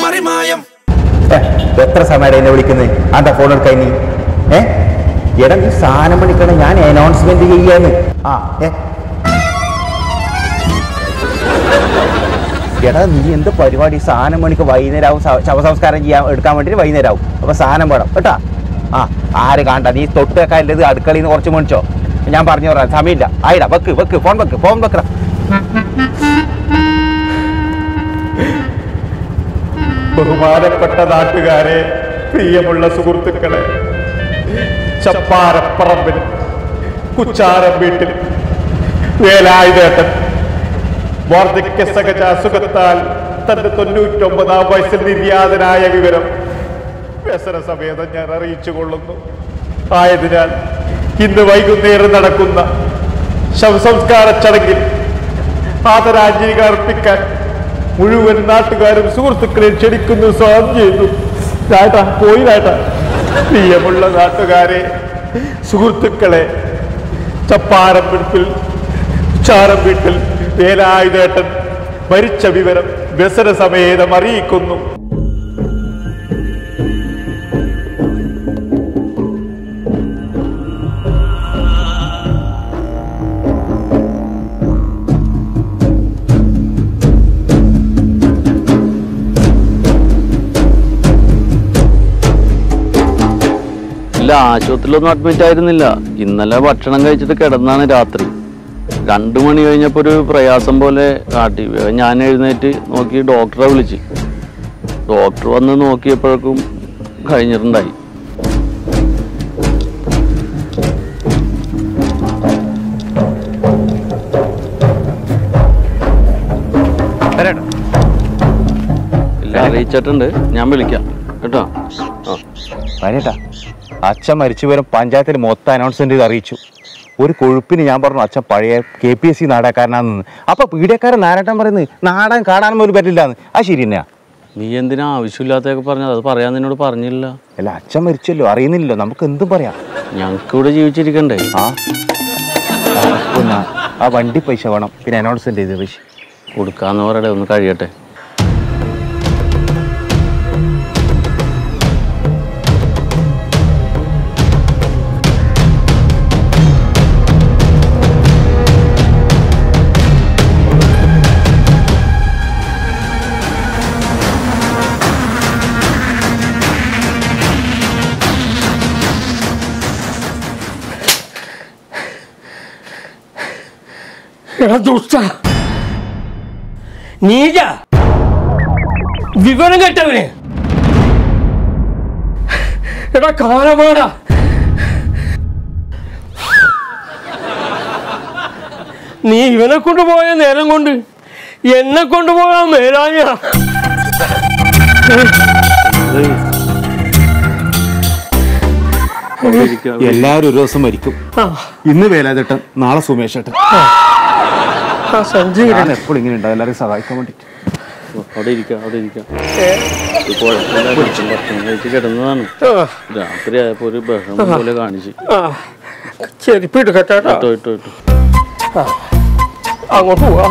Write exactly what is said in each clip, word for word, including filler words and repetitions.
മറിമായം. എത്ര സമയം എന്നെ വിളിക്കുന്നത്? അതാ ഫോൺ എടുക്കാൻ നീ ഏ എടാ നീ സാധനം വിളിക്കണം, ഞാൻ അനൗൺസ്മെന്റ് ചെയ്യാന്ന്. ആ ഏ എടാ നീ എന്ത് പരിപാടി? സാധനം മണിക്ക് വൈകുന്നേരം ആവും, ശവസംസ്കാരം ചെയ്യാൻ എടുക്കാൻ വേണ്ടിയിട്ട് വൈകുന്നേരം ആവും. അപ്പൊ സാധനം വേണം കേട്ടാ. ആ ആര് കാണണ്ട, നീ തൊട്ട് വെക്കാനുള്ളത് അടുക്കളയിൽ നിന്ന് കുറച്ച് മേടിച്ചോ. ഞാൻ പറഞ്ഞു പറയാം, സമയമില്ല. ആയിടാ, വെക്ക് വെക്ക് ഫോൺ വെക്ക് ഫോൺ വെക്കടാ. ബഹുമാനപ്പെട്ട നാട്ടുകാരെ, പ്രിയമുള്ള സുഹൃത്തുക്കളെ, ചപ്പാരപ്പറമ്പിൽ കുച്ചാരം വീട്ടിൽ വേലായുധേട്ടൻ വാർദ്ധക്യ സഹജ അസുഖത്താൽ തന്റെ തൊണ്ണൂറ്റൊമ്പതാം വയസ്സിൽ നിര്യാതനായ വിവരം വ്യസന സമേതം ഞാൻ അറിയിച്ചു കൊള്ളുന്നു. ആയതിനാൽ ഇന്ന് വൈകുന്നേരം നടക്കുന്ന ശവസംസ്കാര ചടങ്ങിൽ ആദരാഞ്ജലികൾ അർപ്പിക്കാൻ മുഴുവൻ നാട്ടുകാരും സുഹൃത്തുക്കളെ ക്ഷണിക്കുന്നു. സ്വാഗതം ചെയ്യുന്നു. രാട്ടാ പോയി രാട്ടാ. പ്രിയമുള്ള നാട്ടുകാരെ, സുഹൃത്തുക്കളെ, ചപ്പാരം വീട്ടിൽ ചാരം വീട്ടിൽ വേലായുധേട്ടൻ മരിച്ച വിവരം വ്യസന സമേതം അറിയിക്കുന്നു. ഇല്ല, ആശുപത്രിയിലൊന്നും അഡ്മിറ്റ് ആയിരുന്നില്ല. ഇന്നലെ ഭക്ഷണം കഴിച്ചിട്ട് കിടന്നാണ് രാത്രി. രണ്ടു മണി കഴിഞ്ഞപ്പോൾ ഒരു പ്രയാസം പോലെ കാട്ടി. ഞാൻ എഴുന്നേറ്റ് നോക്കി ഡോക്ടറെ വിളിച്ച്. ഡോക്ടർ വന്ന് നോക്കിയപ്പോഴേക്കും കഴിഞ്ഞിട്ടുണ്ടായി. ഇല്ല, അറിയിച്ചിട്ടുണ്ട്. ഞാൻ വിളിക്കാം കേട്ടോ. വരേട്ടാ, അച്ഛൻ മരിച്ചു വരും പഞ്ചായത്തിൽ മൊത്തം അനൗൺസ്മെന്റ് ചെയ്ത് അറിയിച്ചു. ഒരു കൊഴുപ്പിന് ഞാൻ പറഞ്ഞു അച്ഛൻ പഴയ കെ പി എസ് സി നാടകക്കാരനാണെന്ന്. അപ്പൊ പീഡിയക്കാരൻ നാരായട്ടൻ പറയുന്നത് നാടകം കാണാൻ പോലും പറ്റില്ലാന്ന്. അത് ശരി തന്നെയാ? നീ എന്തിനാ ആവശ്യമില്ലാത്തൊക്കെ പറഞ്ഞത്? അത് പറയാൻ നിന്നോട് പറഞ്ഞില്ല. അല്ല, അച്ഛൻ മരിച്ചല്ലോ, അറിയുന്നില്ലല്ലോ, നമുക്ക് എന്തും പറയാം. ഞങ്ങൾക്ക് ഇവിടെ ജീവിച്ചിരിക്കണ്ടേ? ആ പിന്നെ ആ വണ്ടി പൈസ വേണം, പിന്നെ അനൗൺസ്മെന്റ് ചെയ്ത് പൈസ കൊടുക്കാന്ന് പറയട്ടെ, ഒന്ന് കഴിയട്ടെ. നീജ വിവരം കേട്ടവന് എടാ കാലമാടാ. നീ ഇവനെ കൊണ്ടുപോയ നേരം കൊണ്ട് എന്നെ കൊണ്ടുപോകാൻ മേലാഞ്ഞ. എല്ലാവരും ഒരു ദിവസം മരിക്കും. ഇന്ന് വേലാതേട്ടൻ, നാളെ സുമേഷ് ഏട്ടൻ. ഞാൻ എപ്പോഴും ഇങ്ങനെ ഉണ്ടാവും എല്ലാവരും സഹായിക്കാൻ വേണ്ടിട്ട്. അവിടെ ഇരിക്കാം, അവിടെ ഇരിക്കാം. കഴിച്ച് കിടന്നതാണ്. രാത്രി ആയപ്പോ ഒരു ബഹളം പോലെ കാണിച്ച്. ചെരുപ്പിട്ട് കേട്ടോ. ഇട്ടോ ഇട്ടോ ഇട്ടോ അങ്ങോട്ട് പോവാ.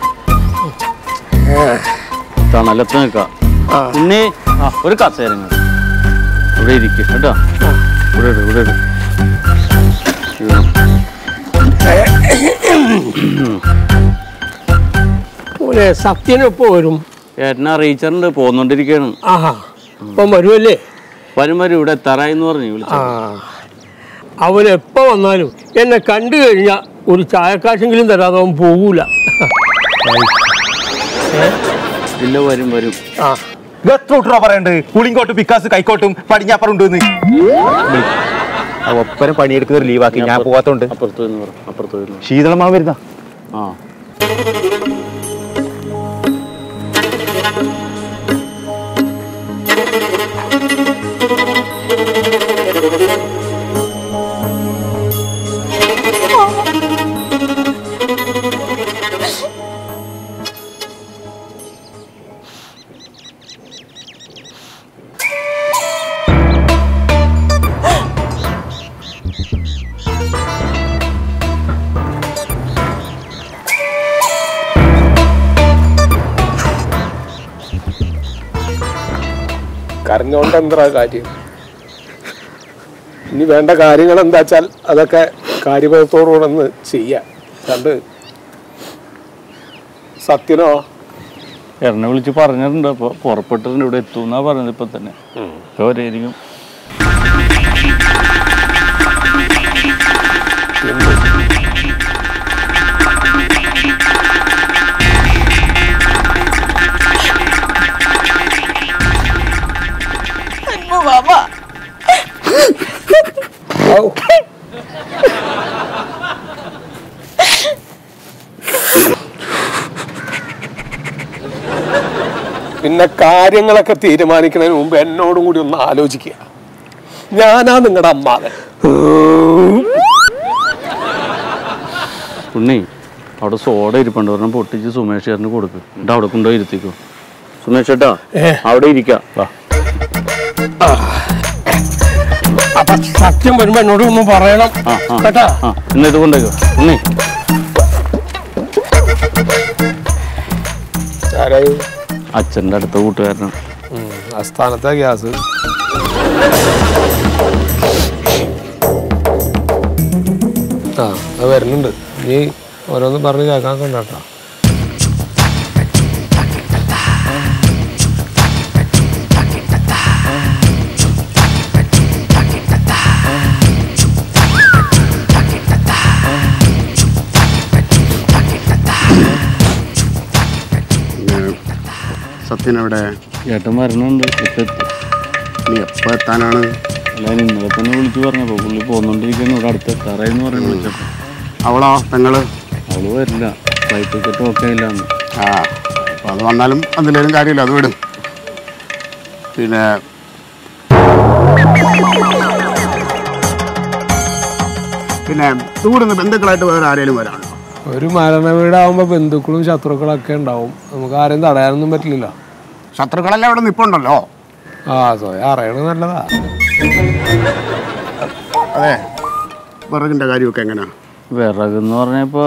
തണലത്ത് നിൽക്കാം. പിന്നെ ഒരു കസേരങ്ങൾ ഇവിടെ ഇരിക്കും കേട്ടോ. ഇവിടെ ഇട്, ഇവിടെ ഇട്. സത്യനൊപ്പം വരും. ഏട്ടനെ അറിയിച്ചിട്ടുണ്ട്, പോന്നോണ്ടിരിക്കാണ്. ആഹാ, അപ്പം വരുമല്ലേ? വരും വരും. ഇവിടെ എത്താറായി എന്ന് പറഞ്ഞു വിളിച്ചു. അവനെപ്പോ വന്നാലും എന്നെ കണ്ടു കഴിഞ്ഞാൽ ഒരു ചായക്കാശെങ്കിലും തരാതെ അവൻ പോകൂല. ഇല്ല, വരും വരും. ആ എത്ര പറയണ്ട് പുളിങ്കോട്ട് പിക്കാസ് കൈക്കോട്ടും പടിഞ്ഞാപ്പറം ഉണ്ടെന്ന്. ഒപ്പരം പണിയെടുക്കുന്ന ലീവാക്കി ഞാൻ പോവാത്തോണ്ട്. അപ്പുറത്ത് വരുന്നു, അപ്പുറത്ത് വരുന്നു. ശീതളമാ വരുന്ന. ആ കരഞ്ഞോണ്ട് എന്താ കാര്യം? ഇനി വേണ്ട കാര്യങ്ങൾ എന്താ വെച്ചാൽ അതൊക്കെ കാര്യബോധത്തോടുകൂടെ ചെയ്യാം. കണ്ട് സത്യനോ എന്നെ വിളിച്ച് പറഞ്ഞിട്ടുണ്ട്. അപ്പോൾ പുറപ്പെട്ടിട്ടുണ്ട്, ഇവിടെ എത്തുമെന്നാ പറഞ്ഞത്. ഇപ്പം തന്നെ അവരായിരിക്കും. പിന്നെ കാര്യങ്ങളൊക്കെ തീരുമാനിക്കുന്നതിന് മുമ്പ് എന്നോടും കൂടി ഒന്ന് ആലോചിക്കുക. ഞാനാ നിങ്ങളുടെ അമ്മാവൻ. ഉണ്ണി, അവിടെ സോഡ ഇരിപ്പുണ്ട്, പറഞ്ഞാൽ പൊട്ടിച്ച് സുമേഷ് ചേട്ടന് കൊടുക്കും. എന്നിട്ട് അവിടെ കൊണ്ടുപോയി ഇരുത്തിക്കോ. സുമേഷ് ചേട്ടാ അവിടെ ഇരിക്കാം. അപ്പൊ സത്യം വരുമ്പോ എന്നോട് ഒന്നും പറയണം കേട്ടാ. എന്നാ ഇത് കൊണ്ടേക്കോ ഉണ്ണി. അച്ഛൻ്റെ അടുത്ത കൂട്ടുകാരനാണ്. ആസ്ഥാനത്തെ ഗ്യാസ്. ആ അത് വരുന്നുണ്ട്. നീ ഓരോന്ന് പറഞ്ഞ് കേൾക്കാൻ കണ്ടാട്ടോ. സത്യനവിടെ ചേട്ടൻ വരണുണ്ട്. ഇപ്പം എത്തും. നീ എപ്പോൾ എത്താനാണ്? അല്ല, ഇന്നലെ തന്നെ വിളിച്ച് പറഞ്ഞപ്പോൾ പുള്ളി പോന്നുകൊണ്ടിരിക്കുന്നു. ഇവിടെ അടുത്ത് എത്താറായെന്ന് പറഞ്ഞ് വിളിച്ചപ്പോൾ. അവളോ പെങ്ങള്? അവള് വരില്ല, ഫ്ലൈറ്റ് ടിക്കറ്റ് ഓക്കെ ഇല്ലാന്ന്. ആ അപ്പോൾ അത് വന്നാലും അതിലേലും കാര്യമില്ല, അത് വിടും. പിന്നെ പിന്നെ ദൂരെ ബന്ധുക്കളായിട്ട് വേറെ ആരെങ്കിലും വരാണോ? ഒരു മരണ വീടാവുമ്പോൾ ബന്ധുക്കളും ശത്രുക്കളൊക്കെ ഉണ്ടാവും. നമുക്ക് ആരെയും തടയാനൊന്നും പറ്റില്ല. ശത്രുക്കളെല്ലാം ഇവിടെ നിൽപ്പുണ്ടല്ലോ. ആ സ്വയം അറിയണത് നല്ലതാ. അതെ, വിറകിൻ്റെ കാര്യമൊക്കെ എങ്ങനെയാണ്? വിറകെന്ന് പറഞ്ഞപ്പോ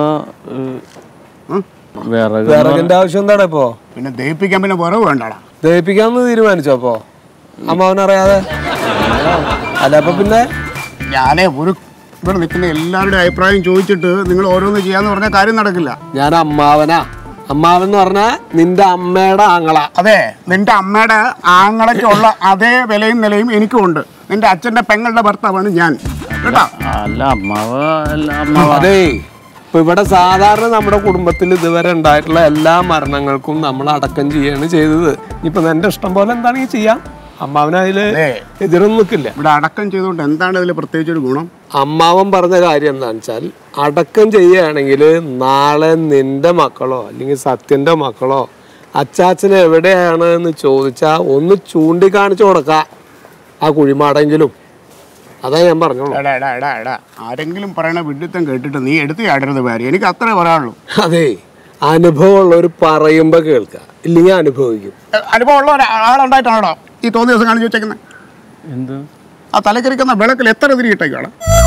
വിറക് വിറകിന്റെ ആവശ്യം എന്താണ് ഇപ്പോ? പിന്നെ ദഹിപ്പിക്കാൻ പിന്നെ വിറവ് വേണ്ടാടാ. ദഹിപ്പിക്കാന്ന് തീരുമാനിച്ചോ അപ്പോ? അമ്മാവനറിയാതെ അല്ല. അപ്പൊ പിന്നെ ഞാനേ ഒരു ഇവിടെ നിൽക്കുന്ന എല്ലാവരുടെയും അഭിപ്രായം ചോദിച്ചിട്ട് നിങ്ങൾ ഓരോന്ന് ചെയ്യാന്ന് പറഞ്ഞാൽ കാര്യം നടക്കില്ല. ഞാൻ അമ്മാവനാ. അമ്മാവൻ എന്ന് പറഞ്ഞാൽ നിന്റെ അമ്മയുടെ ആങ്ങള. അതെ, നിന്റെ അമ്മയുടെ ആങ്ങളയ്ക്കുള്ള അതേ വിലയും നിലയും എനിക്കും ഉണ്ട്. നിന്റെ അച്ഛന്റെ പെങ്ങളുടെ ഭർത്താവാണ് ഞാൻ കേട്ടോ. അല്ല അമ്മാവ. അതെ, ഇപ്പൊ ഇവിടെ സാധാരണ നമ്മുടെ കുടുംബത്തിൽ ഇതുവരെ ഉണ്ടായിട്ടുള്ള എല്ലാ മരണങ്ങൾക്കും നമ്മൾ അടക്കം ചെയ്യാണ് ചെയ്തത്. ഇപ്പൊ എന്റെ ഇഷ്ടം പോലെ എന്താണെങ്കിൽ ചെയ്യാം. അമ്മാവൻ അതില് എതിരൊന്നും നിൽക്കില്ല. ഇവിടെ അടക്കം ചെയ്തുകൊണ്ട് എന്താണ് ഇതിൽ പ്രത്യേകിച്ച് ഒരു ഗുണം? അമ്മാവൻ പറഞ്ഞ കാര്യം എന്താണെന്ന് വെച്ചാൽ അടക്കം ചെയ്യുകയാണെങ്കിൽ നാളെ നിന്റെ മക്കളോ അല്ലെങ്കിൽ സത്യന്റെ മക്കളോ അച്ചാച്ചൻ എവിടെയാണ് എന്ന് ചോദിച്ചാൽ ഒന്ന് ചൂണ്ടിക്കാണിച്ചു കൊടുക്കാം ആ കുഴിമാടെങ്കിലും. അതാ ഞാൻ പറഞ്ഞോളൂ. എടാ എടാ എടാ എടാ ആരെങ്കിലും പറയണ വിഡിത്തം കേട്ടിട്ട് നീ എടുത്ത് ചാടരുത് പേര്. എനിക്ക് അത്രേ പറയാനുള്ളൂ. അതെ, അനുഭവമുള്ളവർ പറയുമ്പോ കേൾക്കുക, ഇല്ലെങ്കിൽ അനുഭവിക്കും. അനുഭവമുള്ള ഒരാളുണ്ടായിട്ടാണോ ഈ തോന്നിയ ദിവസം കാണിച്ചു വെച്ചേക്കുന്നത്? എന്ത്? ആ തലക്കരിക്കുന്ന വിളക്കിൽ എത്ര തിരി ഇട്ടേക്കാണ്?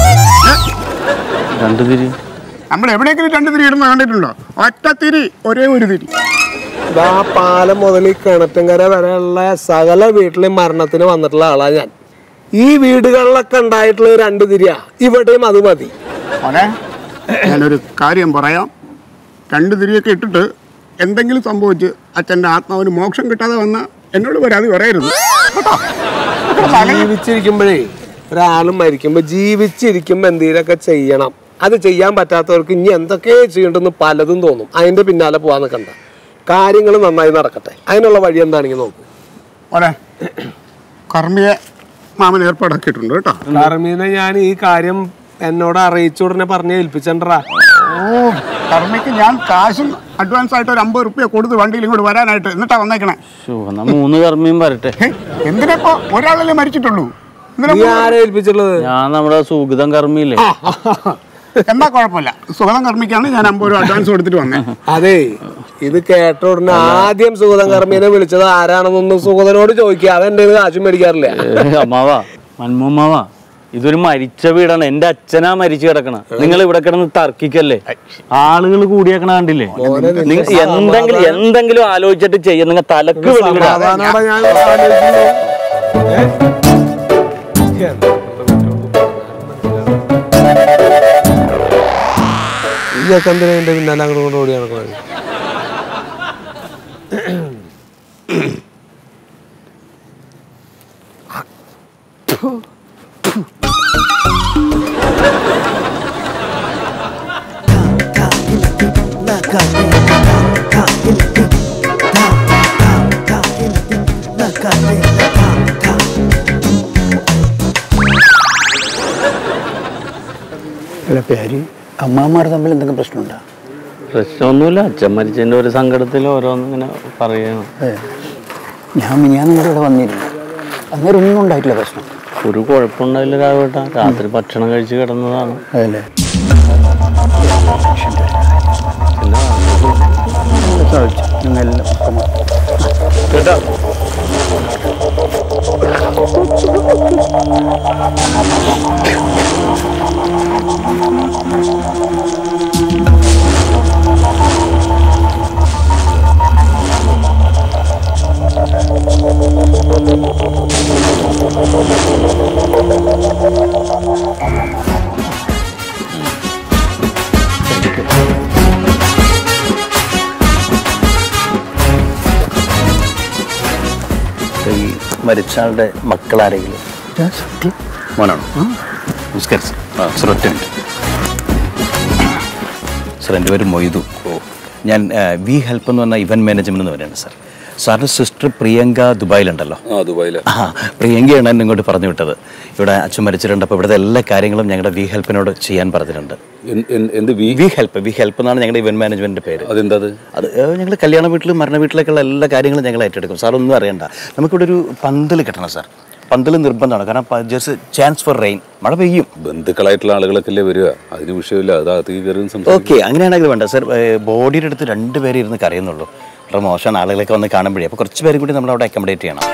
രണ്ട് തിരി. നമ്മൾ എവിടെയെങ്കിലും രണ്ട് തിരി ഇടുന്ന കണ്ടിട്ടുണ്ടോ? ഒറ്റ തിരി, ഒരേ ഒരു തിരി. ആ പാലം മുതൽ ഈ കിണറ്റുംകര വരെയുള്ള സകല വീട്ടിലെയും മരണത്തിന് വന്നിട്ടുള്ള ആളാ ഞാൻ. ഈ വീടുകളിലൊക്കെ ഉണ്ടായിട്ടുള്ള രണ്ട് തിരിയാ, ഇവിടെയും അത് മതി. മോനെ, ഞാനൊരു കാര്യം പറയാം. രണ്ട് തിരിയൊക്കെ ഇട്ടിട്ട് എന്തെങ്കിലും സംഭവിച്ച് അച്ഛൻ്റെ ആത്മാവിന് മോക്ഷം കിട്ടാതെ വന്ന എന്നോട് പരാതി പറയരുത്. ജീവിച്ചിരിക്കുമ്പോഴേ ഒരാളും മരിക്കുമ്പോ ജീവിച്ചിരിക്കുമ്പോ എന്തെങ്കിലുമൊക്കെ ചെയ്യണം. അത് ചെയ്യാൻ പറ്റാത്തവർക്ക് ഇനി എന്തൊക്കെ ചെയ്യണ്ടെന്ന് പലതും തോന്നും. അതിന്റെ പിന്നാലെ പോവാൻ നിൽക്കണ്ട. കാര്യങ്ങൾ നന്നായി നടക്കട്ടെ. അതിനുള്ള വഴി എന്താണെങ്കിൽ നോക്കൂ. മോനെ, കർമ്മിയെ മാമൻ ഏർപ്പാടാക്കിയിട്ടുണ്ട് കേട്ടോ. കർമ്മീനെ ഞാൻ ഈ കാര്യം എന്നോട് അറിയിച്ച ഉടനെ പറഞ്ഞ് ഏൽപ്പിച്ചണ്ടാ. ഓ, കർമ്മിക്ക് ഞാൻ കാശും അഡ്വാൻസ് ആയിട്ട് ഒരു അമ്പത് റുപ്യ കൊടുത്ത് വണ്ടിയിൽ ഇങ്ങോട്ട് വരാനായിട്ട് എന്നിട്ടാ വന്നേക്കണേ. മൂന്ന് കർമ്മിയും വരട്ടെ. എന്തിനാ ഒരാളല്ലേ മരിച്ചിട്ടുള്ളൂ? നീ ആരെ ഏൽപ്പിച്ചുള്ളത്? ഞാൻ നമ്മുടെ സുഗതം കർമ്മിയില്ലേ. എന്നാ കുഴപ്പമില്ല, സുഗതം കർമ്മിക്കാണ് ഞാൻ അമ്പത് രൂപ അഡ്വാൻസ് കൊടുത്തിട്ട് വന്നേ. അതെ, ഇത് കേട്ട ഉടനെ ആദ്യം സുഗതം കർമ്മീനെ വിളിച്ചത് ആരാണെന്നൊന്നും സുഗതനോട് ചോദിക്കുക. അതെന്റെ കാശും മേടിക്കാറില്ല. അമ്മാവാ, മന്മുമ്മാവാ, ഇതൊരു മരിച്ച വീടാണ്. എന്റെ അച്ഛനാ മരിച്ചു കിടക്കണ. നിങ്ങൾ ഇവിടെ കിടന്ന് തർക്കിക്കല്ലേ? ആളുകൾ കൂടിയേക്കണ കണ്ടില്ലേ? എന്തെങ്കിലും എന്തെങ്കിലും ആലോചിച്ചിട്ട് ചെയ്യാം. നിങ്ങൾ തലക്ക് ഈ ചെക്കന്തിനെ എൻ്റെ പിന്നാലെ അങ്ങോട്ട് കൊണ്ട് ഓടി നടക്കുന്നത്. അല്ല പേര് അമ്മാമാർ തമ്മിൽ എന്തെങ്കിലും പ്രശ്നമുണ്ടോ? പ്രശ്നമൊന്നുമില്ല. അച്ഛൻ മരിച്ചതിൻ്റെ ഒരു സങ്കടത്തിൽ ഓരോന്നിങ്ങനെ പറയണം. ഞാൻ മിനിയാന്ന് കൂടെ ഇവിടെ വന്നിരുന്നു, അന്നേരം ഒന്നും ഉണ്ടായിട്ടില്ല പ്രശ്നം. ഒരു കുഴപ്പമുണ്ടായില്ല രാഘവേട്ടാ. രാത്രി ഭക്ഷണം കഴിച്ച് കിടന്നതാണ്. അതല്ലേ കേട്ടോ ഈ മരിച്ചാളുടെ മക്കളാരെങ്കിലും? സത്യം മോനാണോ? നമസ്കാരം സർ. ആ സർ, ഒറ്റ മിനിറ്റ് സർ. എൻ്റെ പേര് മൊയ്തു. ഓ ഞാൻ വി ഹെൽപ്പ് എന്ന് പറഞ്ഞ ഇവൻറ്റ് മാനേജ്മെൻറ്റ് എന്ന് പറയുന്നത് സാർ. സാറിൻ്റെ സിസ്റ്റർ പ്രിയങ്ക ദുബായിലുണ്ടല്ലോ. ആ ദുബായിൽ. ആ പ്രിയങ്കയാണ് എന്നെ ഇങ്ങോട്ട് പറഞ്ഞു വിട്ടത്. ഇവിടെ അച്ഛൻ മരിച്ചിട്ടുണ്ട്, അപ്പോൾ ഇവിടുത്തെ എല്ലാ കാര്യങ്ങളും ഞങ്ങളുടെ വി ഹെൽപ്പിനോട് ചെയ്യാൻ പറഞ്ഞിട്ടുണ്ട്. എന്ത് we we help we help എന്നാണ് ഞങ്ങളുടെ ഇവൻറ്റ് മാനേജ്മെൻറ്റിൻ്റെ പേര്. അതെന്താ? അത് ഞങ്ങൾ കല്യാണ വീട്ടിലും മരണ വീട്ടിലേക്കുള്ള എല്ലാ കാര്യങ്ങളും ഞങ്ങൾ ഏറ്റെടുക്കും. സാർ ഒന്നും അറിയണ്ട. നമുക്കിവിടെ ഒരു പന്തൽ കെട്ടണം സാർ. പന്തൽ നിർബന്ധമാണ്, കാരണം ജസ്റ്റ് ചാൻസ് ഫോർ റെയിൻ, മഴ പെയ്യും. ബന്ധുക്കളായിട്ടുള്ള ആളുകളൊക്കെ അല്ലേ വരിക, അതിന് വിഷയമില്ല. അത് അകത്തേക്ക് കയറി. ഓക്കെ, അങ്ങനെയാണെങ്കിൽ വേണ്ട സാർ. ബോഡിയുടെ അടുത്ത് രണ്ട് പേര് ഇരുന്ന് കരയുന്നുള്ളൂ. വളരെ മോശമാണ്, ആളുകളൊക്കെ വന്ന് കാണുമ്പോഴേ. അപ്പോൾ കുറച്ച് പേരും കൂടി നമ്മൾ അവിടെ അക്കോമഡേറ്റ് ചെയ്യണം.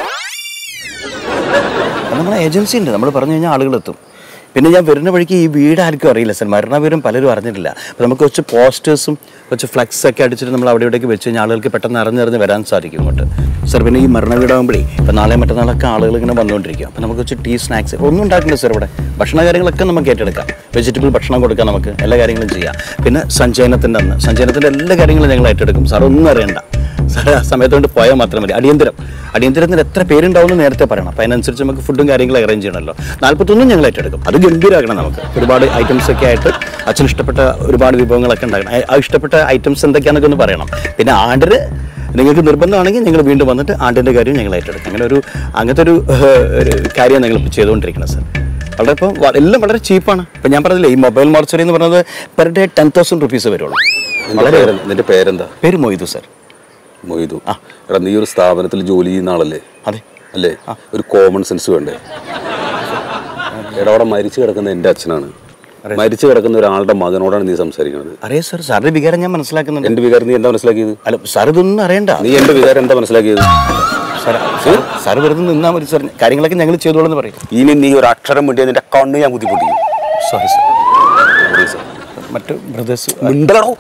നമ്മളെ ഏജൻസി ഉണ്ട്, നമ്മൾ പറഞ്ഞു കഴിഞ്ഞാൽ ആളുകളെത്തും. പിന്നെ ഞാൻ വരുന്ന വഴിക്ക് ഈ വീട് ആർക്കും അറിയില്ല സാർ, മരണവിവരം പലരും അറിഞ്ഞിട്ടില്ല. അപ്പോൾ നമുക്ക് കുറച്ച് പോസ്റ്റേഴ്സും കുറച്ച് ഫ്ലക്സ് ഒക്കെ അടിച്ചിട്ട് നമ്മൾ അവിടെ ഇവിടേക്ക് വെച്ച് കഴിഞ്ഞാൽ ആളുകൾക്ക് പെട്ടെന്ന് അറിഞ്ഞറിഞ്ഞ് വരാൻ സാധിക്കും ഇങ്ങോട്ട് സാർ. പിന്നെ ഈ മരണ വീടാകുമ്പോഴേ ഇപ്പോൾ നാളെ മറ്റന്നാളൊക്കെ ആളുകൾ ഇങ്ങനെ വന്നുകൊണ്ടിരിക്കും. അപ്പോൾ നമുക്ക് കുറച്ച് ടീ സ്നാക്സ് ഒന്നും ഉണ്ടാക്കില്ല സാർ. ഇവിടെ ഭക്ഷണ കാര്യങ്ങളൊക്കെ നമുക്ക് ഏറ്റെടുക്കാം. വെജിറ്റബിൾ ഭക്ഷണം കൊടുക്കാം, നമുക്ക് എല്ലാ കാര്യങ്ങളും ചെയ്യാം. പിന്നെ സഞ്ചയനത്തിൻ്റെ അന്ന് സഞ്ചയനത്തിൻ്റെ എല്ലാ കാര്യങ്ങളും ഞങ്ങൾ ഏറ്റെടുക്കും സാർ. ഒന്നും അറിയണ്ട സാർ, ആ സമയത്ത് കൊണ്ട് പോയാൽ മാത്രം മതി. അടിയന്തരം അടിയന്തരത്തിന് എത്ര പേരുണ്ടാവുമെന്ന് നേരത്തെ പറയണം. അപ്പോൾ അതിനനുസരിച്ച് നമുക്ക് ഫുഡും കാര്യങ്ങളും അറേഞ്ച് ചെയ്യണമല്ലോ. നാൽപ്പത്തൊന്നും ഞങ്ങൾ ഏറ്റെടുക്കും. അത് ഗംഭീരമാക്കണം. നമുക്ക് ഒരുപാട് ഐറ്റംസ് ഒക്കെ ആയിട്ട് അച്ഛന് ഇഷ്ടപ്പെട്ട ഒരുപാട് വിഭവങ്ങളൊക്കെ ഉണ്ടാക്കണം. ആ ഇഷ്ടപ്പെട്ട ഐറ്റംസ് എന്തൊക്കെയാണെന്നൊക്കെ ഒന്ന് പറയണം. പിന്നെ ആണ്ടിന് നിങ്ങൾക്ക് നിർബന്ധമാണെങ്കിൽ ഞങ്ങൾ വീണ്ടും വന്നിട്ട് ആണ്ടിൻ്റെ കാര്യം ഞങ്ങൾ ഏറ്റെടുക്കും. അങ്ങനെ ഒരു അങ്ങനത്തെ ഒരു കാര്യമാണ് ഞങ്ങൾ ഇപ്പോൾ ചെയ്തുകൊണ്ടിരിക്കുന്നത് സാർ. വളരെ ഇപ്പോൾ എല്ലാം വളരെ ചീപ്പാണ്. ഇപ്പം ഞാൻ പറഞ്ഞില്ലേ, ഈ മൊബൈൽ മോർച്ചറി എന്ന് പറയുന്നത് per day ten thousand rupees വരുള്ളൂ. വളരെ. നിന്റെ പേരെന്താ? പേര് മൊയ്തു സാർ. മൊയ്തു. ആ എടാ, നീ ഒരു സ്ഥാപനത്തിൽ ജോലി ചെയ്യുന്ന ആളല്ലേ? അതെ. അല്ലേ? ഒരു കോമൺ സെൻസ് വേണ്ടേ? എടാ, അവിടെ മരിച്ചു കിടക്കുന്ന എൻ്റെ അച്ഛനാണ്. മരിച്ചു കിടക്കുന്ന ഒരാളുടെ മകനോടാണ് നീ സംസാരിക്കുന്നത്. അറിയാം സാർ, സാറിന്റെ വികാരം ഞാൻ മനസ്സിലാക്കുന്നുണ്ട്. എന്റെ വികാരം നീ എന്താ മനസ്സിലാക്കിയത്? അല്ല സാർ, ഇതൊന്നും അറിയണ്ട. നീ എന്റെ വികാരം എന്താ മനസ്സിലാക്കിയത്? സാർ വെറുതെ നിന്നാ മതി സാർ, കാര്യങ്ങളൊക്കെ ഞങ്ങൾ ചെയ്തോളെന്ന് പറയും. ഇനി നീ ഒരു അക്ഷരം മുട്ടിയാൽ നിന്റെ കണ്ണ് ഞാൻ ബുദ്ധിമുട്ടിക്കും. Sorry sir. മറ്റു ബ്രദേഴ്സ് മിണ്ടലോ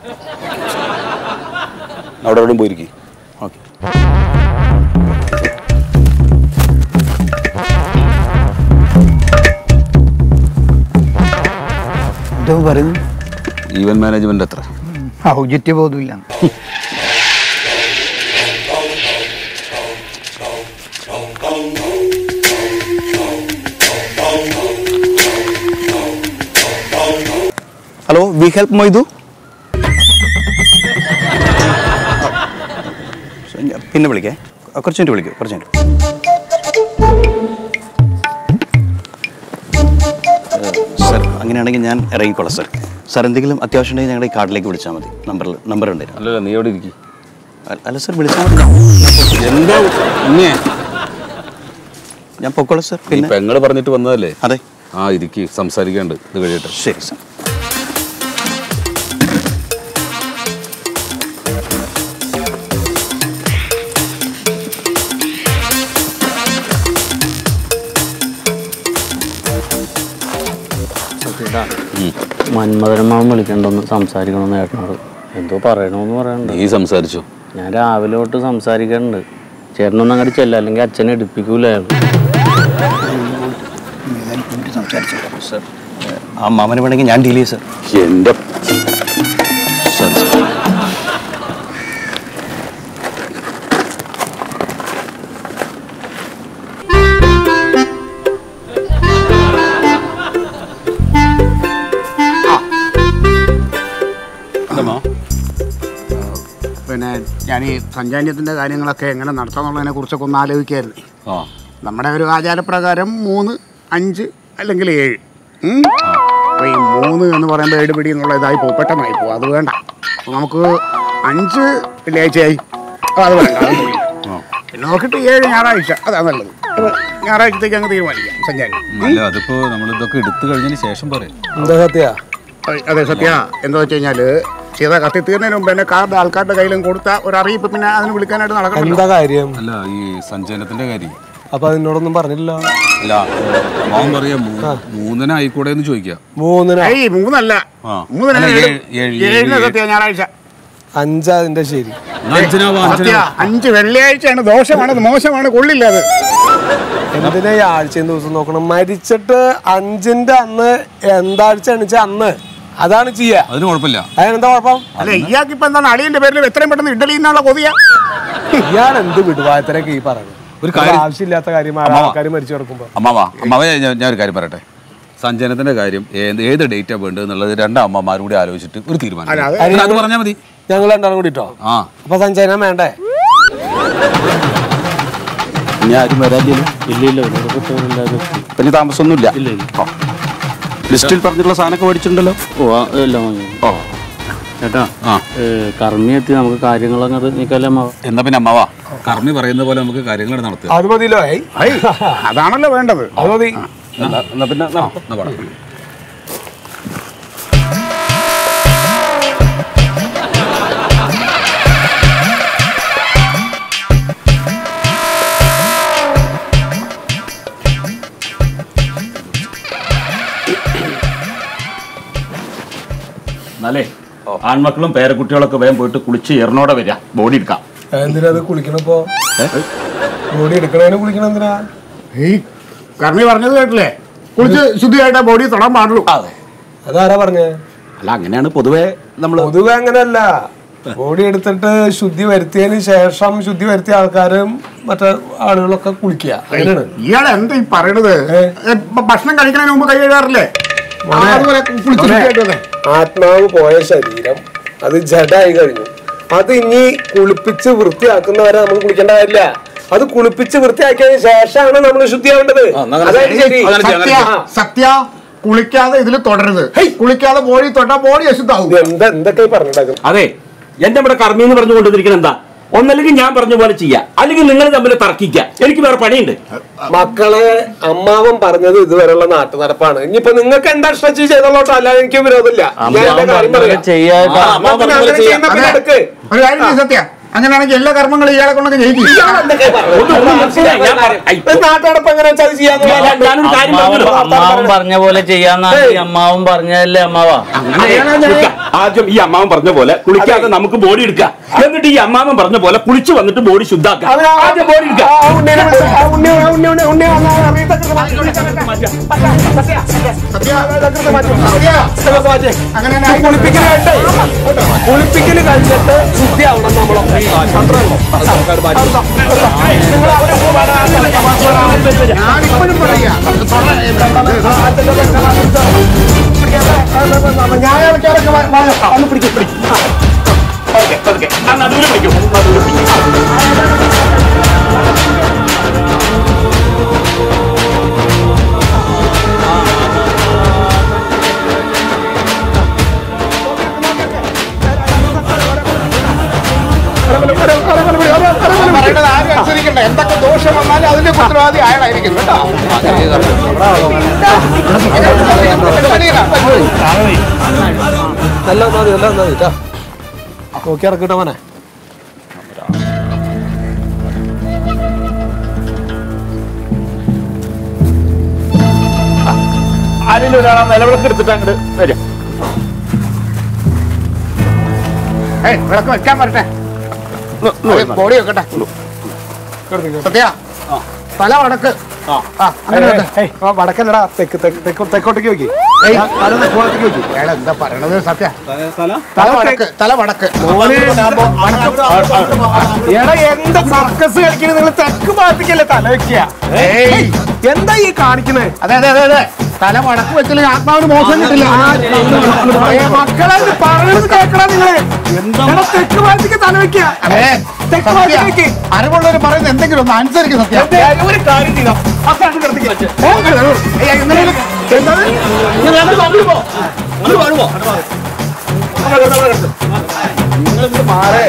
അവിടെ എവിടെയും പോയിരിക്കും. ഓക്കെ. എന്തോ പറയുന്നു? ഈവന്റ് മാനേജ്മെന്റ് എത്ര ഔചിത്യ ബോധമില്ല. Hello, we help Moidu. പിന്നെ വിളിക്കേ, കുറച്ച് മിനിറ്റ് വിളിക്കൂ, കുറച്ച് മിനിറ്റ്. സാർ, അങ്ങനെയാണെങ്കിൽ ഞാൻ ഇറങ്ങിക്കോളാം സാർ. സാർ എന്തെങ്കിലും അത്യാവശ്യം ഉണ്ടെങ്കിൽ ഞങ്ങളുടെ ഈ കാർഡിലേക്ക് വിളിച്ചാൽ മതി. നമ്പറിൽ നമ്പർ ഉണ്ടായിരുന്നു. അല്ലല്ല, നീ എവിടെ ഇരിക്കും? അല്ല സാർ, വിളിച്ചാൽ മതി. എന്താ ഞാൻ പൊക്കോളാം സാർ. പിന്നെ പെങ്ങള് പറഞ്ഞിട്ട് വന്നതല്ലേ? അതെ. ആ ഇരിക്കി, സംസാരിക്കാണ്ട്. ഇത് കഴിയട്ടെ. ശരി സാർ. മന്മഥനമാവൻ വിളിക്കണ്ടോന്ന് സംസാരിക്കണമെന്ന് ചേട്ടനോട് എന്തോ പറയണമെന്ന് പറയണ്ട. നീ സംസാരിച്ചോ? ഞാൻ രാവിലെ തൊട്ട് സംസാരിക്കാറുണ്ട്. ചേട്ടനൊന്നും അങ്ങോട്ട് ചെല്ല, അല്ലെങ്കിൽ അച്ഛനെ എടുപ്പിക്കൂല. സർ ആ മാമന് വേണമെങ്കിൽ ഞാൻ ഡീൽ ചെയ്യും സർ. എൻ്റെ പിന്നെ ഞാൻ ഈ സഞ്ചാന്യത്തിൻ്റെ കാര്യങ്ങളൊക്കെ എങ്ങനെ നടത്താമെന്നുള്ളതിനെ കുറിച്ചൊക്കെ ഒന്ന് ആലോചിക്കായിരുന്നു. നമ്മുടെ ഒരു ആചാരപ്രകാരം മൂന്ന് അഞ്ച് അല്ലെങ്കിൽ ഏഴ്. അപ്പോൾ ഈ മൂന്ന് എന്ന് പറയുമ്പോൾ ഏഴ് പിടി എന്നുള്ള ഇതായി പോകും, പെട്ടെന്നായി പോകും. അത് വേണ്ട. അപ്പോൾ നമുക്ക് അഞ്ച് വെള്ളിയാഴ്ചയായി, അത് വേണ്ട, അത് പോയി. പിന്നെ നോക്കിയിട്ട് ഏഴ് ഞായറാഴ്ച, അതാണ് നല്ലത്. ഞായറാഴ്ചത്തേക്ക് അങ്ങ് തീരുമാനിക്കാം സഞ്ചാരം. അതിപ്പോ നമ്മളിതൊക്കെ എടുത്തു കഴിഞ്ഞതിന് ശേഷം പറയാം. എന്താ സത്യ? അതെ സത്യ. എന്താ വെച്ച് കഴിഞ്ഞാൽ ചെയ്ത കത്തി തീർന്നതിന് മുമ്പ് തന്നെ കാർഡ് ആൾക്കാരുടെ കയ്യിലും കൊടുത്ത ഒരു അറിയിപ്പ് പിന്നെ അതിന് വിളിക്കാനായിട്ട് നടക്കണം. എന്താ കാര്യം? അല്ല ഈ സഞ്ചയനത്തിന്റെ കാര്യം. അപ്പൊ അതിനോടൊന്നും പറഞ്ഞില്ല. അല്ല മാമൻ പറയാ മൂന്നിനായിക്കൂടെ എന്ന് ചോദിക്കാം. മൂന്നിനാ? മൂന്നല്ല, ഞായറാഴ്ച. അഞ്ചാ അതിന്റെ ശരി. അഞ്ച് വെള്ളിയാഴ്ചയാണ്. ദോഷമാണ്, മോശമാണ്, കൊള്ളില്ല. അത് എന്തിനാ ഈ ആഴ്ചയും ദിവസം നോക്കണം? മരിച്ചിട്ട് അഞ്ചിന്റെ അന്ന് എന്താഴ്ച എണിച്ച അന്ന് അതാണ് ചെയ്യാ. അതിന് കുഴപ്പമില്ല. അതിനെന്താ കുഴപ്പം? അല്ല ഇയാൾക്ക് ഇപ്പൊ എന്താണ് അളിയന്റെ പേരിൽ എത്രയും പെട്ടെന്ന് ഇഡലി എന്നുള്ള കൊതിയാ? ഇയാൾ എന്ത് വിടുവായത്തരൊക്കെ ഈ പറയുന്നത്? ഒരു ആവശ്യമില്ലാത്ത കാര്യമാണ് ആൾക്കാർ മരിച്ചു കിടക്കുമ്പോ. അമ്മാവാ അമ്മാവ ഞാൻ ഒരു കാര്യം പറയട്ടെ. സഞ്ചയനത്തിന്റെ കാര്യം ഏത് ഡേറ്റാ വേണ്ടത് എന്നുള്ളത് രണ്ടാം അമ്മമാരും കൂടി ആലോചിച്ചിട്ട് ഒരു തീരുമാനം അത് പറഞ്ഞാൽ മതി. ഞങ്ങൾ രണ്ടാളും കൂടിട്ടോ. ആ അപ്പൊ സഞ്ചയനം വേണ്ടേ? ഇനി ആരും വരാതില്ല. ഇല്ല ഇല്ല വലിയ താമസമൊന്നുമില്ല. ലിസ്റ്റിൽ പറഞ്ഞിട്ടുള്ള സാധനമൊക്കെ മേടിച്ചിട്ടുണ്ടല്ലോ. ഓ എല്ലാം വാങ്ങി. ഓ ചേട്ടാ കർമ്മി എത്തി നമുക്ക് കാര്യങ്ങൾ അങ്ങോട്ട് നീക്കല്ലേ അമ്മാവ. എന്നാ പിന്നെ അമ്മാവാ കർമ്മി പറയുന്ന പോലെ നമുക്ക് കാര്യങ്ങൾ നടത്തുക. അത് മതിയല്ലോ. അതാണല്ലോ വേണ്ടത്. അത് മതി. എന്നാ പിന്നെ എന്നാലേ ആൺമക്കളും പേരക്കുട്ടികളൊക്കെ വേഗം പോയിട്ട് കുളിച്ച് എറണോടെ വരിക, ബോഡി എടുക്കാം. എന്തിനാ അത് കുളിക്കണപ്പോ? ബോഡി എടുക്കണേന് കുളിക്കണം എന്തിനാ? ഈ കർമ്മി പറഞ്ഞത് കേട്ടില്ലേ? കുളിച്ച് ശുദ്ധിയായിട്ട് ബോഡി തൊടാൻ പാടുള്ളൂ. അതാരാ പറഞ്ഞേ? അല്ല അങ്ങനെയാണ് പൊതുവേ നമ്മൾ. പൊതുവെ അങ്ങനെയല്ല. ബോഡി എടുത്തിട്ട് ശുദ്ധി വരുത്തിയതിന് ശേഷം ശുദ്ധി വരുത്തിയ ആൾക്കാരും മറ്റേ ആളുകളൊക്കെ കുളിക്കുക. അങ്ങനെയാണ്. ഇയാൾ എന്താ ഈ പറയണത്? ഭക്ഷണം കഴിക്കുന്നതിന് മുമ്പ് കൈ കഴുകാറില്ലേ? ആത്മാവ് പോയ ശരീരം അത് ജഡായി കഴിഞ്ഞു. അത് ഇനി കുളിപ്പിച്ച് വൃത്തിയാക്കുന്നവരെ നമ്മൾ കുളിക്കേണ്ട കാര്യമില്ല. അത് കുളിപ്പിച്ച് വൃത്തിയാക്കിയതിന് ശേഷമാണ് നമ്മൾ ശുദ്ധിയാവേണ്ടത്. സത്യ കുളിക്കാതെ ഇതിൽ തുടരുത്. കുളിക്കാതെ ബോഡി തൊട്ടാ ബോഡി അശുദ്ധാവും. എന്താ എന്തൊക്കെ പറഞ്ഞിട്ടുണ്ടാകും? അതെ എന്റെ ഇവിടെ കർമ്മി എന്ന് പറഞ്ഞുകൊണ്ടിരിക്കണം. എന്താ ഒന്നല്ലെങ്കിൽ ഞാൻ പറഞ്ഞ പോലെ ചെയ്യാം, അല്ലെങ്കിൽ നിങ്ങൾ തമ്മിൽ തർക്കിക്കാം. എനിക്ക് വേറെ പണിയുണ്ട്. മക്കളെ അമ്മാവൻ പറഞ്ഞത് ഇതുവരെയുള്ള നാട്ടു നടപ്പാണ്. ഇനിയിപ്പോ നിങ്ങൾക്ക് എന്താ സ്ട്രെച്ച് ചെയ്തോട്ടോ, അല്ലാതെ എനിക്ക് വിരോധമില്ല. സത്യ അങ്ങനെയാണെങ്കിൽ എല്ലാ കർമ്മങ്ങളും ഇയാളെ കൊണ്ടൊക്കെ ജയിക്കും. നാട്ടടപ്പ് എങ്ങനെ വെച്ചാൽ അമ്മാവൻ പറഞ്ഞ പോലെ ചെയ്യാന്നാണ് അമ്മാവൻ പറഞ്ഞതല്ലേ അമ്മാവാ? ആദ്യം ഈ അമ്മാവൻ പറഞ്ഞ പോലെ കുളിക്കാതെ നമുക്ക് ബോഡി എടുക്കാം. എന്നിട്ട് ഈ അമ്മാവൻ പറഞ്ഞ പോലെ കുളിച്ചു വന്നിട്ട് ബോഡി ശുദ്ധാക്കാം. ആദ്യം ബോഡി എടുക്കാം. കുളിപ്പിക്കല് കഴിഞ്ഞിട്ട് ശുദ്ധിയാവണം നമ്മളൊക്കെ. ഞാനിപ്പോഴും പറയാ ഞായറക്കാരൊക്കെ ഒന്ന് പിടിക്കും പിടിക്കും. ഓക്കെ ഓക്കെ നടുവിൽ പിടിക്കും. നടുവിൽ പിടിക്കും. ആരും അനുസരിക്കണ്ട. എന്തൊക്കെ ദോഷം വന്നാലും അതിന്റെ ഉത്തരവാദി അയാളായിരിക്കും കേട്ടോ. നല്ല മതി നല്ല മതി കേട്ടോ. നോക്കി ഇറക്കിട്ടോ മോനെ. ആരെങ്കിലും ഒരാളെ നിലവിളക്ക് എടുത്തിട്ട് അങ്ങോട്ട് വരും. വിളക്ക് വെക്കാൻ പറ്റട്ടെ. ബോഡി വെക്കട്ടെ. സത്യ തല വടക്ക് വടക്കല്ലടാ തെക്ക് തെക്ക് തെക്ക് തെക്കോട്ടേക്ക് വെക്കി തെക്കോട്ടേക്ക് വെക്കി. എന്താ പറയണത് സത്യ? തല വടക്ക്, തല വടക്ക്. എടാ എന്താ സർക്കസ് കളിക്കുന്നത് നിങ്ങൾ? തെക്ക് ഭാഗത്തേക്കല്ലേ തല വെക്കുക? എന്താ ഈ കാണിക്കുന്നത്? അതെ അതെ അതെ അതെ തല വടക്ക് വെച്ചാൽ ആത്മാവിന് മോശം കിട്ടില്ല. മക്കളെ പറയുന്നത് കേൾക്കണം നിങ്ങള്. എന്താ തെക്ക് ഭാഗത്തേക്ക് തല വെക്കുക? തെക്ക് ഭാഗത്തേക്ക് അറിവുള്ളവർ പറയുന്നത് എന്തെങ്കിലും ഒന്ന് അനുസരിക്കും സത്യ. ഒരു കാര്യം ചെയ്യാം. മാറേ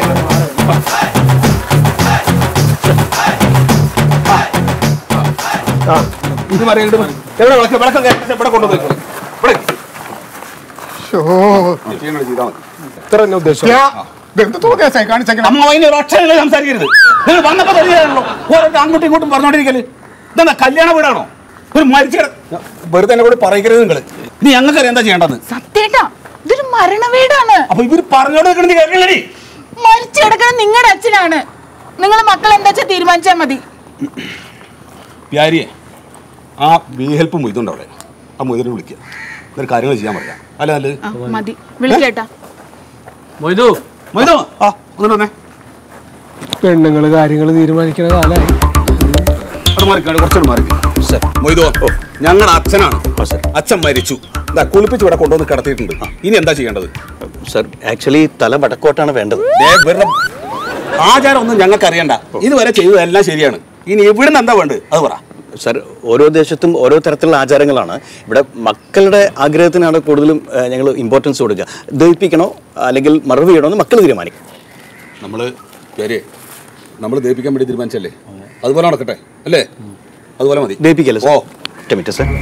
ഇത് പറയണ്ട. എവിടെ വിളക്ക് വിളക്കം ഇവിടെ കൊണ്ടുവന്നു. ഇത്ര തന്നെ ഉദ്ദേശം. സംസാരിക്കരുത്. നിങ്ങൾ വന്നപ്പോ തരികയാണല്ലോ ഓരോ അങ്ങോട്ടും ഇങ്ങോട്ടും പറഞ്ഞോണ്ടിരിക്കല്. ഇതെന്താ കല്യാണ വീടാണോ? ഒരു മരിച്ച വെറുതെ എന്നെ കൂടി പറയിക്കരുത് നിങ്ങള്. നീ ഞങ്ങൾക്കറിയാം എന്താ ചെയ്യേണ്ടത്. സത്യേട്ടാ ഇതൊരു മരണ വീടാണ്. അപ്പൊ ഇവര് പറഞ്ഞോണ്ട് നിൽക്കണത് കേൾക്കണേ. മരിച്ചു കിടക്കുന്നത് നിങ്ങളുടെ അച്ഛനാണ്. നിങ്ങളെ മക്കൾ എന്താ വെച്ചാൽ തീരുമാനിച്ചാൽ മതി. പ്യാരിയെ ആ ബി ഹെൽപ്പ് മൊയ്തുണ്ട് അവിടെ. ആ മൊയ്തിനെ വിളിക്കുക. ഒരു കാര്യങ്ങൾ ചെയ്യാൻ പറയാം. അല്ല നല്ലത് മതി വിളിക്കേട്ടാ. മൊയ്തു മൊയ്തു ആ ഒന്നിട്ട് വന്നേ. പെണ്ണുങ്ങള് കാര്യങ്ങൾ തീരുമാനിക്കണ കാലായി. അത് മാറിക്കാണ് കുറച്ചുകൂടെ മാറി. മൊയ്തു ഞങ്ങളുടെ അച്ഛനാണ്. അച്ഛൻ മരിച്ചു. എന്താ കുളിപ്പിച്ച് ഇവിടെ കൊണ്ടുവന്ന് കിടത്തിയിട്ടുണ്ട്. ഇനി എന്താ ചെയ്യേണ്ടത്? സർ ആക്ച്വലി തല വടക്കോട്ടാണ് വേണ്ടത്. ആചാരം ഒന്നും ഞങ്ങൾക്ക് അറിയണ്ട. ഇതുവരെ ചെയ്തതെല്ലാം ശരിയാണ്. ഇനി ഇവിടുന്ന് എന്താ വേണ്ടത് അത് പറ. സർ ഓരോ ദേശത്തും ഓരോ തരത്തിലുള്ള ആചാരങ്ങളാണ്. ഇവിടെ മക്കളുടെ ആഗ്രഹത്തിനാണ് കൂടുതലും ഞങ്ങൾ ഇമ്പോർട്ടൻസ് കൊടുക്കുക. ദഹിപ്പിക്കണോ അല്ലെങ്കിൽ മറവ് ചെയ്യണോ എന്ന് മക്കൾ തീരുമാനിക്കും. നമ്മൾ പേര് നമ്മൾ ദഹിപ്പിക്കാൻ വേണ്ടി തീരുമാനിച്ചല്ലേ, അതുപോലെ നടക്കട്ടെ അല്ലേ? അതുപോലെ മതി. ദഹിപ്പിക്കല്ലേ? ഓ ഒറ്റ മിനിറ്റ് സർ.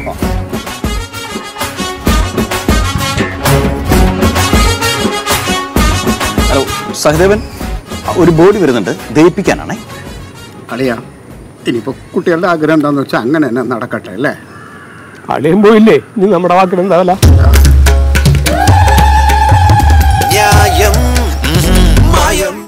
ഹലോ സഹദേവൻ, ഒരു ബോഡി വരുന്നുണ്ട്, ദഹിപ്പിക്കാനാണേ. അളിയാ ഇനിയിപ്പോ കുട്ടികളുടെ ആഗ്രഹം എന്താന്ന് വെച്ചാൽ അങ്ങനെ തന്നെ നടക്കട്ടെ അല്ലേ? അളിയും പോയില്ലേ, ഇനി നമ്മുടെ വാക്കിന് എന്താ